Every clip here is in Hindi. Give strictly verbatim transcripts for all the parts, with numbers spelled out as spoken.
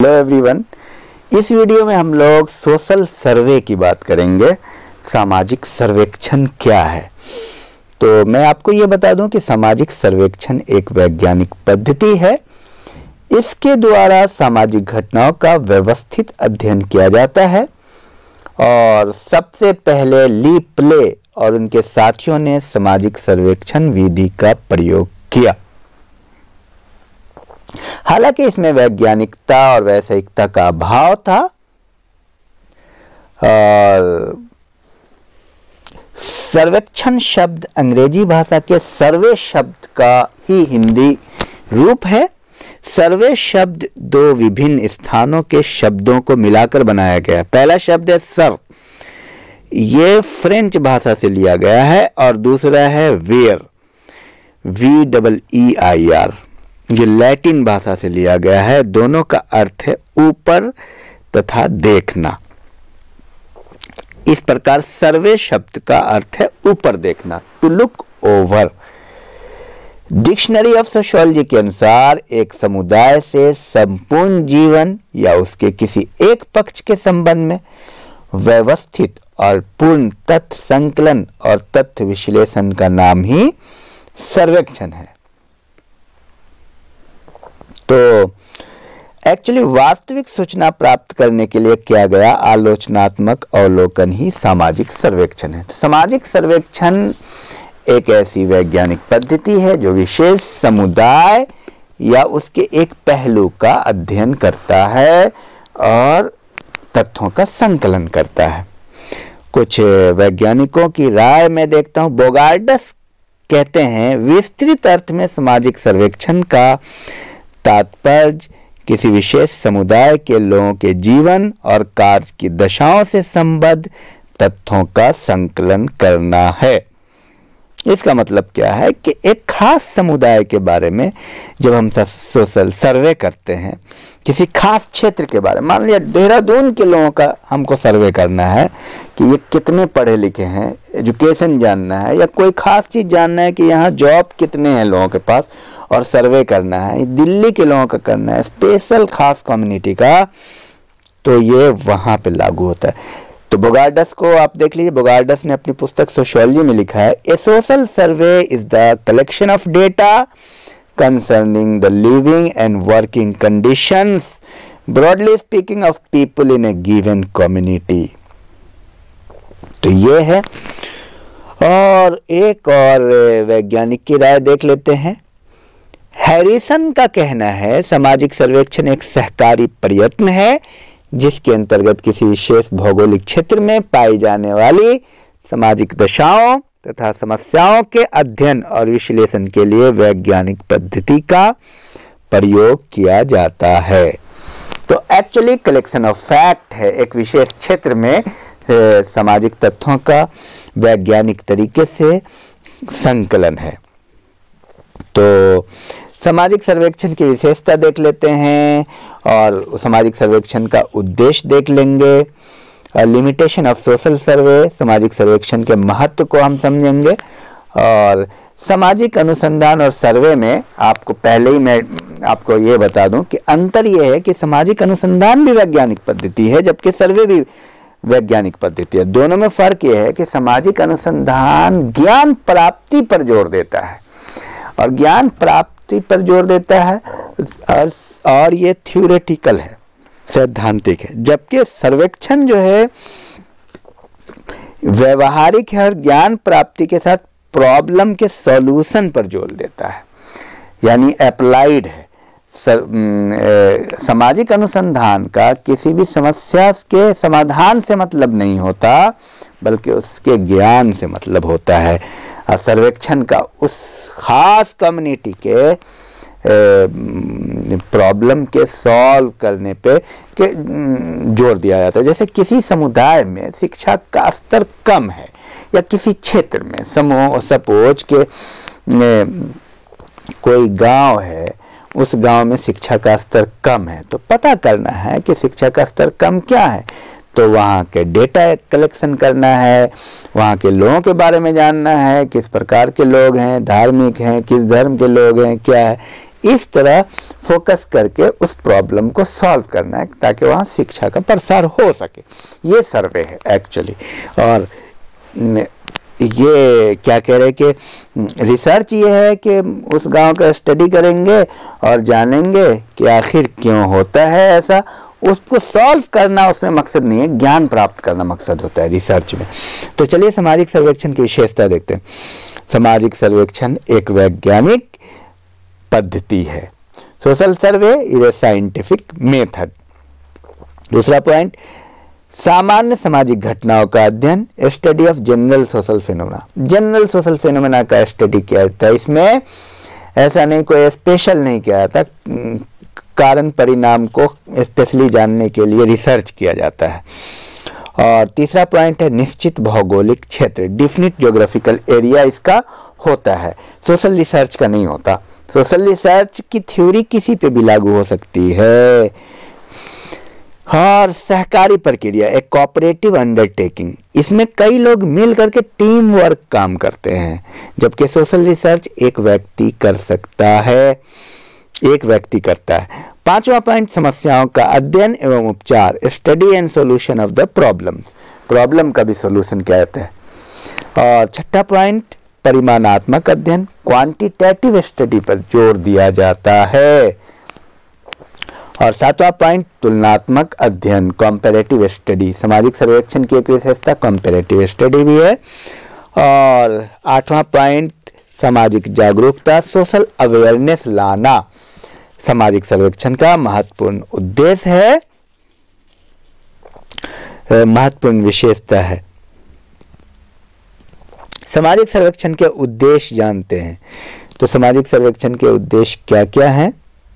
हेलो एवरीवन, इस वीडियो में हम लोग सोशल सर्वे की बात करेंगे। सामाजिक सर्वेक्षण क्या है? तो मैं आपको ये बता दूं कि सामाजिक सर्वेक्षण एक वैज्ञानिक पद्धति है। इसके द्वारा सामाजिक घटनाओं का व्यवस्थित अध्ययन किया जाता है और सबसे पहले ली प्ले और उनके साथियों ने सामाजिक सर्वेक्षण विधि का प्रयोग किया। हालांकि इसमें वैज्ञानिकता और वैषयिकता का अभाव था और सर्वेक्षण शब्द अंग्रेजी भाषा के सर्वे शब्द का ही हिंदी रूप है। सर्वे शब्द दो विभिन्न स्थानों के शब्दों को मिलाकर बनाया गया है। पहला शब्द है सर्व, ये फ्रेंच भाषा से लिया गया है, और दूसरा है वेयर, V double E I R, ये लैटिन भाषा से लिया गया है। दोनों का अर्थ है ऊपर तथा देखना। इस प्रकार सर्वे शब्द का अर्थ है ऊपर देखना, to look over. Dictionary of sociology के अनुसार एक समुदाय से संपूर्ण जीवन या उसके किसी एक पक्ष के संबंध में व्यवस्थित और पूर्ण तथ्य संकलन और तथ्य विश्लेषण का नाम ही सर्वेक्षण है। तो एक्चुअली वास्तविक सूचना प्राप्त करने के लिए किया गया आलोचनात्मक अवलोकन ही सामाजिक सर्वेक्षण है। तो सामाजिक सर्वेक्षण एक ऐसी वैज्ञानिक पद्धति है जो विशेष समुदाय या उसके एक पहलू का अध्ययन करता है और तथ्यों का संकलन करता है। कुछ वैज्ञानिकों की राय में देखता हूं, बोगार्डस कहते हैं विस्तृत अर्थ में सामाजिक सर्वेक्षण का तात्पर्य किसी विशेष समुदाय के लोगों के जीवन और कार्य की दशाओं से संबद्ध तथ्यों का संकलन करना है। इसका मतलब क्या है कि एक खास समुदाय के बारे में जब हम सोशल सर्वे करते हैं, किसी खास क्षेत्र के बारे में, मान लिया देहरादून के लोगों का हमको सर्वे करना है कि ये कितने पढ़े लिखे हैं, एजुकेशन जानना है, या कोई खास चीज़ जानना है कि यहाँ जॉब कितने हैं लोगों के पास, और सर्वे करना है, दिल्ली के लोगों का करना है, स्पेशल खास कम्युनिटी का, तो ये वहाँ पे लागू होता है। तो बोगार्डस को आप देख लीजिए, बोगार्डस ने अपनी पुस्तक सोशियोलॉजी में लिखा है, a social survey is the collection of data concerning the living and working conditions, broadly speaking, of people in a given community। तो ये है। और एक और वैज्ञानिक की राय देख लेते हैं। हैरिसन का कहना है सामाजिक सर्वेक्षण एक सहकारी प्रयत्न है जिसके अंतर्गत किसी विशेष भौगोलिक क्षेत्र में पाई जाने वाली सामाजिक दशाओं तथा समस्याओं के अध्ययन और विश्लेषण के लिए वैज्ञानिक पद्धति का प्रयोग किया जाता है। तो एक्चुअली कलेक्शन ऑफ फैक्ट है, एक विशेष क्षेत्र में सामाजिक तथ्यों का वैज्ञानिक तरीके से संकलन है। तो सामाजिक सर्वेक्षण की विशेषता देख लेते हैं और सामाजिक सर्वेक्षण का उद्देश्य देख लेंगे। लिमिटेशन ऑफ सोशल सर्वे, सामाजिक सर्वेक्षण के महत्व को हम समझेंगे। और सामाजिक अनुसंधान और सर्वे में आपको पहले ही मैं आपको ये बता दूं कि अंतर ये है कि सामाजिक अनुसंधान भी वैज्ञानिक पद्धति है जबकि सर्वे भी वैज्ञानिक पद्धति है। दोनों में फर्क ये है कि सामाजिक अनुसंधान ज्ञान प्राप्ति पर जोर देता है और ज्ञान प्राप्ति पर जोर देता है और, और ये थ्योरेटिकल है, सैद्धांतिक है, जबकि सर्वेक्षण जो है व्यवहारिक है और ज्ञान प्राप्ति के साथ प्रॉब्लम के सॉल्यूशन पर जोर देता है, यानी अप्लाइड है। सामाजिक अनुसंधान का किसी भी समस्या के समाधान से मतलब नहीं होता बल्कि उसके ज्ञान से मतलब होता है। और सर्वेक्षण का उस खास कम्युनिटी के प्रॉब्लम के सॉल्व करने पे के जोर दिया जाता है। जैसे किसी समुदाय में शिक्षा का स्तर कम है या किसी क्षेत्र में समूह सपोज के कोई गांव है, उस गांव में शिक्षा का स्तर कम है, तो पता करना है कि शिक्षा का स्तर कम क्या है, तो वहाँ के डेटा कलेक्शन करना है, वहाँ के लोगों के बारे में जानना है, किस प्रकार के लोग हैं, धार्मिक हैं, किस धर्म के लोग हैं, क्या है, इस तरह फोकस करके उस प्रॉब्लम को सॉल्व करना है ताकि वहाँ शिक्षा का प्रसार हो सके। ये सर्वे है एक्चुअली। और ये क्या कह रहे हैं कि रिसर्च ये है कि उस गांव का स्टडी करेंगे और जानेंगे कि आखिर क्यों होता है ऐसा, उसको सॉल्व करना उसमें मकसद नहीं है, ज्ञान प्राप्त करना मकसद होता है रिसर्च में। तो चलिए सामाजिक सर्वेक्षण की विशेषता देखते हैं। सामाजिक सर्वेक्षण एक वैज्ञानिक पद्धति है। Social survey is a scientific method. दूसरा पॉइंट, सामान्य सामाजिक घटनाओं का अध्ययन, study of general social phenomena. General social phenomena का स्टडी किया जाता है। इसमें ऐसा नहीं कोई स्पेशल नहीं किया जाता, कारण परिणाम को स्पेशली जानने के लिए रिसर्च किया जाता है। और तीसरा पॉइंट है निश्चित भौगोलिक क्षेत्र, डिफिनिट ज्योग्राफिकल एरिया इसका होता है, सोशल रिसर्च का नहीं होता। सोशल रिसर्च की थ्योरी किसी पे भी लागू हो सकती है। और सहकारी प्रक्रिया, एक कोऑपरेटिव अंडरटेकिंग, इसमें कई लोग मिल करके टीम वर्क काम करते हैं, जबकि सोशल रिसर्च एक व्यक्ति कर सकता है, एक व्यक्ति करता है। पांचवा पॉइंट, समस्याओं का अध्ययन एवं उपचार, study and solution of the problems, problem का भी सॉल्यूशन क्या होता है। और छठा पॉइंट, परिमाणात्मक अध्ययन, क्वांटिटेटिव स्टडी पर जोर दिया जाता है। और सातवां पॉइंट, तुलनात्मक अध्ययन, कंपैरेटिव स्टडी, सामाजिक सर्वेक्षण की एक विशेषता कंपैरेटिव स्टडी भी है। और आठवां पॉइंट, सामाजिक जागरूकता, सोशल अवेयरनेस लाना सामाजिक सर्वेक्षण का महत्वपूर्ण उद्देश्य है, महत्वपूर्ण विशेषता है। सामाजिक सर्वेक्षण के उद्देश्य जानते हैं। तो सामाजिक सर्वेक्षण के उद्देश्य क्या क्या हैं?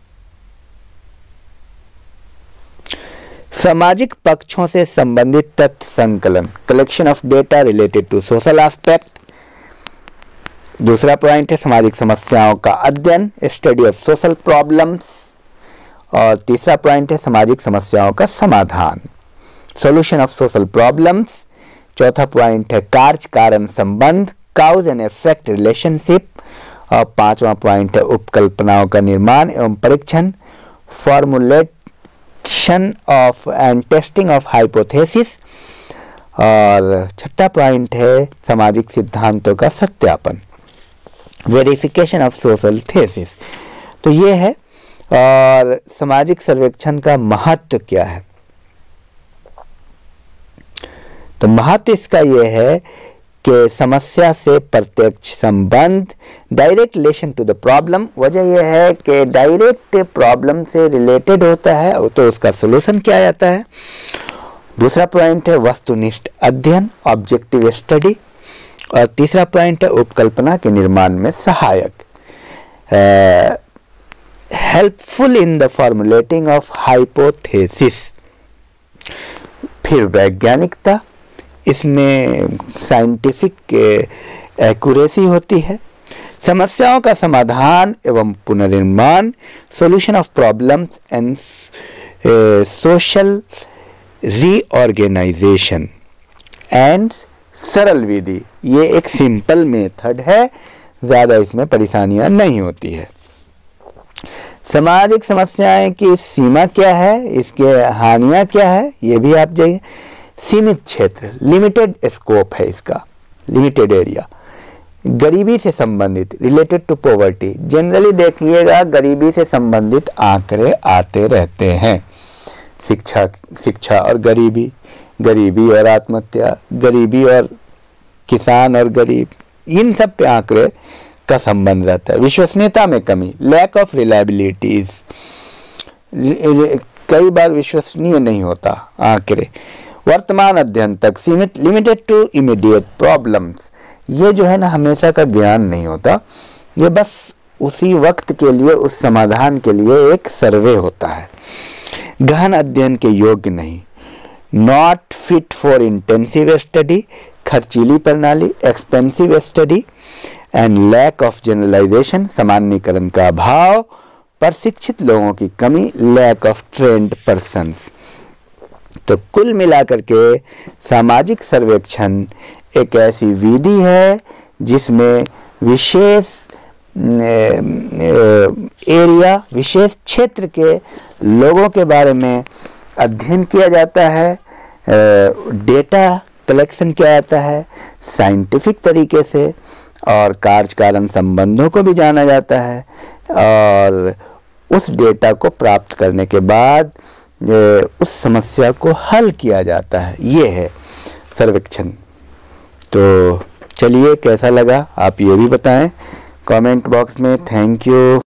सामाजिक पक्षों से संबंधित तथ्य संकलन, collection of data related to social aspect. दूसरा पॉइंट है सामाजिक समस्याओं का अध्ययन, स्टडी ऑफ सोशल प्रॉब्लम्स। और तीसरा पॉइंट है सामाजिक समस्याओं का समाधान, सॉल्यूशन ऑफ सोशल प्रॉब्लम्स। चौथा पॉइंट है कार्य कारण संबंध, काउज एंड इफेक्ट रिलेशनशिप। और पांचवा पॉइंट है उपकल्पनाओं का निर्माण एवं परीक्षण, formulation of and testing of hypothesis. और छठा पॉइंट है सामाजिक सिद्धांतों का सत्यापन, वेरिफिकेशन ऑफ सोशल थेसिस। तो ये है। और सामाजिक सर्वेक्षण का महत्व क्या है? तो महत्व इसका यह है कि समस्या से प्रत्यक्ष संबंध, direct relation to the problem. वजह यह है कि डायरेक्ट प्रॉब्लम से रिलेटेड होता है तो उसका सॉल्यूशन किया जाता है। दूसरा पॉइंट है वस्तुनिष्ठ अध्ययन, ऑब्जेक्टिव स्टडी। और तीसरा पॉइंट है उपकल्पना के निर्माण में सहायक, helpful in the formulating of hypothesis. फिर वैज्ञानिकता, इसमें साइंटिफिक एक्यूरेसी होती है। समस्याओं का समाधान एवं पुनर्निर्माण, solution of problems and social reorganisation and सरल विधि। ये एक सिंपल मेथड है, ज़्यादा इसमें परेशानियां नहीं होती है। सामाजिक समस्याएं की सीमा क्या है, इसके हानियां क्या है, ये भी आप जाइए। सीमित क्षेत्र, लिमिटेड स्कोप है इसका, लिमिटेड एरिया। गरीबी से संबंधित, रिलेटेड टू पॉवर्टी। जनरली देखिएगा गरीबी से संबंधित आंकड़े आते रहते हैं। शिक्षा शिक्षा और गरीबी, गरीबी और आत्महत्या, गरीबी और किसान और गरीब, इन सब पे आंकड़े का संबंध रहता है। विश्वसनीयता में कमी, लैक ऑफ रिलायबिलिटीज, कई बार विश्वसनीय नहीं होता आंकड़े। वर्तमान अध्ययन तक सीमित, लिमिटेड टू इमीडिएट प्रॉब्लम्स। ये जो है ना हमेशा का ज्ञान नहीं होता, ये बस उसी वक्त के लिए, उस समाधान के लिए एक सर्वे होता है। गहन अध्ययन के योग्य नहीं, not fit for intensive study, खर्चीली प्रणाली, expensive study and lack of generalisation, सामान्यीकरण का अभाव, प्रशिक्षित लोगों की कमी, लैक ऑफ ट्रेंड पर्सन्स। तो कुल मिलाकर के सामाजिक सर्वेक्षण एक ऐसी विधि है जिसमें विशेष एरिया, विशेष क्षेत्र के लोगों के बारे में अध्ययन किया जाता है, डेटा कलेक्शन किया जाता है साइंटिफिक तरीके से, और कार्य कारण संबंधों को भी जाना जाता है, और उस डेटा को प्राप्त करने के बाद उस समस्या को हल किया जाता है। ये है सर्वेक्षण। तो चलिए, कैसा लगा आप ये भी बताएं कमेंट बॉक्स में। Thank you.